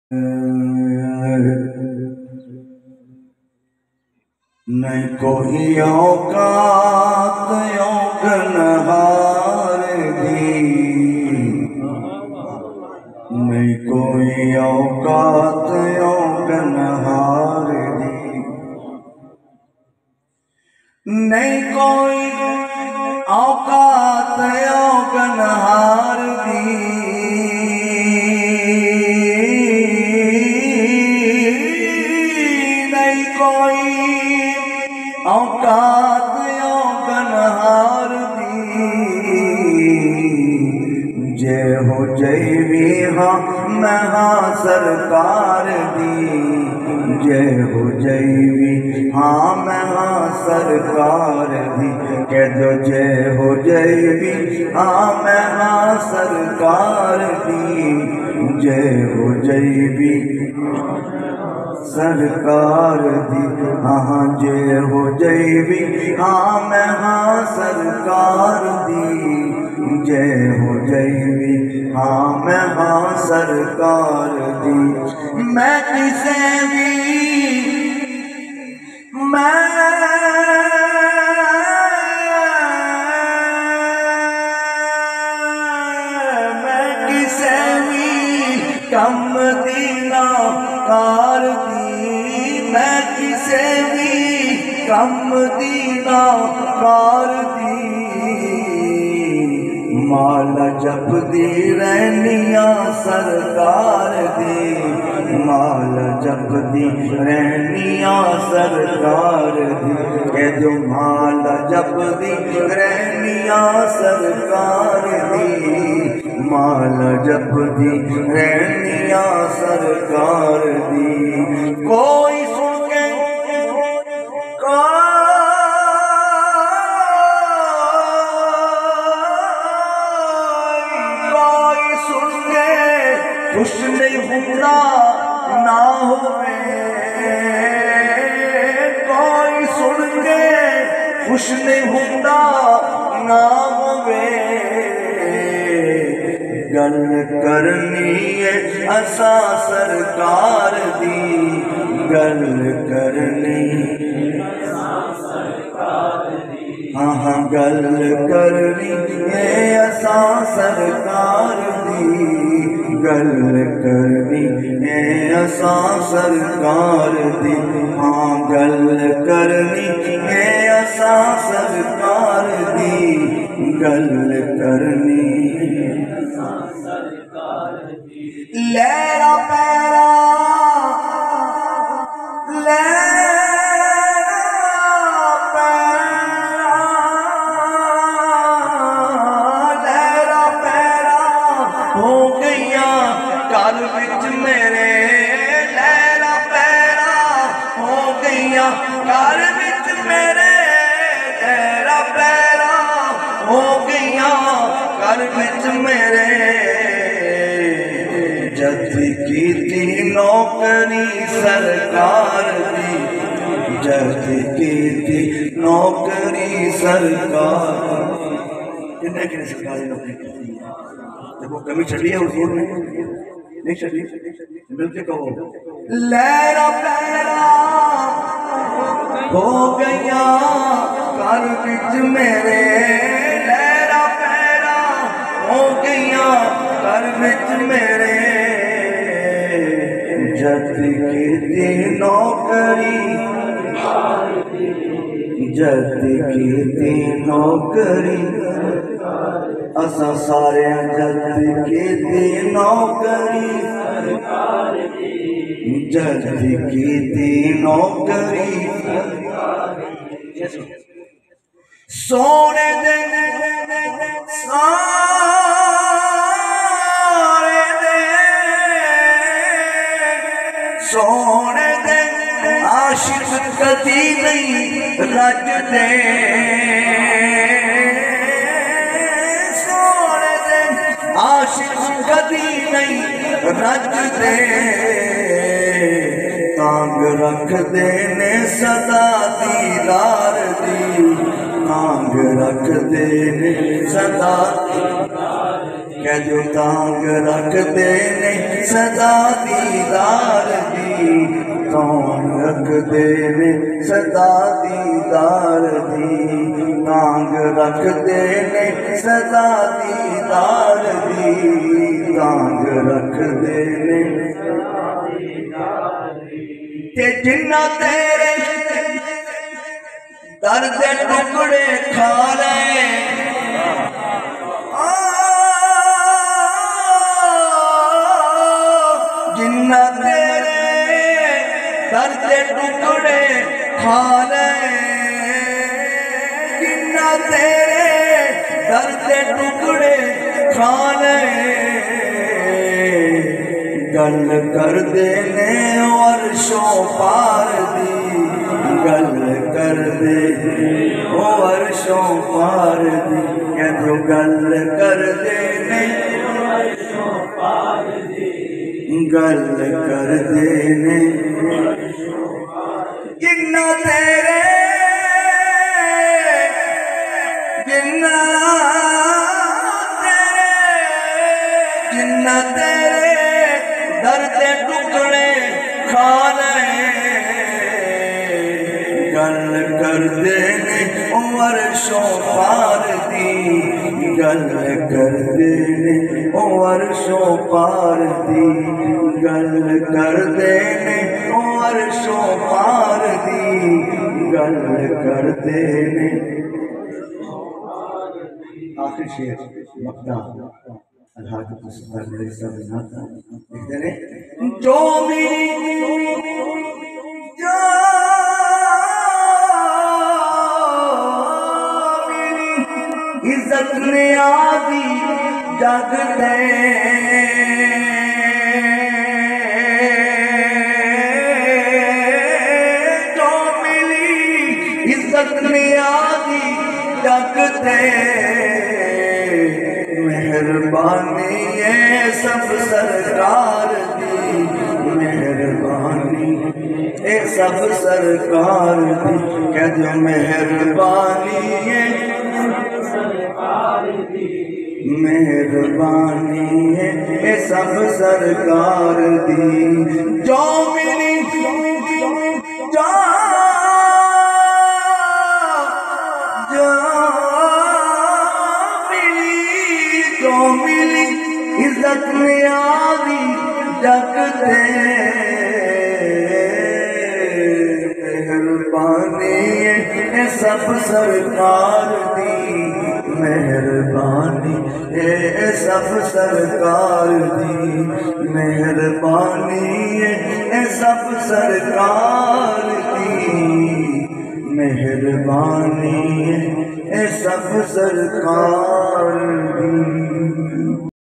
نہیں کوئی اوقات یوگنہار دی، نہیں کوئی اوقات یوگنہار دی، نہیں کوئی اوقات یوگنہار دی، نہیں کوئی اوقات یوگنہار دی، جے ہو جیوی ہاں میں ہاں سرکار دی، جے ہو جیوی ہاں میں ہاں سرکار دی، کہہ دو جے ہو جیوی ہاں میں ہاں سرکار دی، جے ہو جیوی سرکار دی، ہاں جے ہو جیوی ہاں میں ہاں سرکار دی، جے ہو جیوی ہاں میں ہاں سرکار دی، میں کسے بھی میں کسے بھی کم دینا کار دی، میں کسے بھی کم دینا کار دی، مالا جپ دی رہنیاں سرکار دی، مالا جپ دی رہنیاں سرکار دی، کہہ دو مالا جپ دی رہنیاں سرکار دی، مالا جپ دی رہنیاں سرکار دی، کوئی سن کے خوش نہیں ہوتا نہ ہوئے، کوئی سن کے خوش نہیں ہوتا نہ ہوئے، گل کرنی ہے اسا سرکار دی، گل کرنی ہاں گل کرنی ہے اسا سرکار دی، گل کرنی ہے اسا سرکار دی، ہاں گل کرنی ہے اسا سرکار دی، گل کرنی لیرا پیرا کر وچ میرے، لیرا پیرا ہو گئیاں کر وچ میرے، لیرا پیرا ہو گئیاں کر وچ میرے، جد کیتی نوکری سرکار دی، جد کیتی نوکری سرکار دی، کنے کنے سرکاری نوکری کی دیکھو کمی چلی ہے حضور نے نہیں چلی، مل کے کہو لیرا پیرا ہو گئیاں کر وچ میرے، لیرا پیرا ہو گئیاں کر وچ میرے، جد کیتی نوکری جد کیتی نوکری اساں سارے جد کیتی نوکری، جد کیتی نوکری، سونے دن سارے دن سونے دن عاشق کدی نہیں رج دے، عاشق کدی نہیں رج دے، تانگ رکھ دینے صدا دیدار دی، تانگ رکھ دینے صدا دیدار دی، کہہ جو تانگ رکھ دینے صدا دیدار دیدار دی کون رکھ دے نے صدا دیدار دی کانگ رکھ دے نے صدا دیدار دی کانگ رکھ دے نے کہ جنہ تیرے درد ٹکڑے کھا لے جنہ تیرے درد ٹکڑے کھا لے جنہ تیرے درد ٹکڑے کھا لے گل کر دینے ورشوں پار دی گل کر دے ورشوں پار دی کہ جو گل کر دینے گل کر دینے جنہ تیرے جنہ تیرے درد ٹکڑے کھا لے گل کر دینے ورشوں پار دی گل کر دینے ورشوں پار دی گل کر دینے ورشوں پار دی گل کر دینے آخر شعر مقدام الحاجت صدر علیہ السلام لکھتے ہیں جو میری عزت نیازی جگ دے جو ملی عزت نیازی جگ دے مہربانی ہے سب سرکار دی مہربانی ہے سب سرکار دی کہ جو مہربانی ہے مہربانی ہے سب سرکار دی جو ملی جو ملی عزت نیازی جگ دے مہربانی ہے سب سرکار دی مہربانی ہے سب سرکار دی مہربانی ہے سب سرکار دی مہربانی ہے سب سرکار دی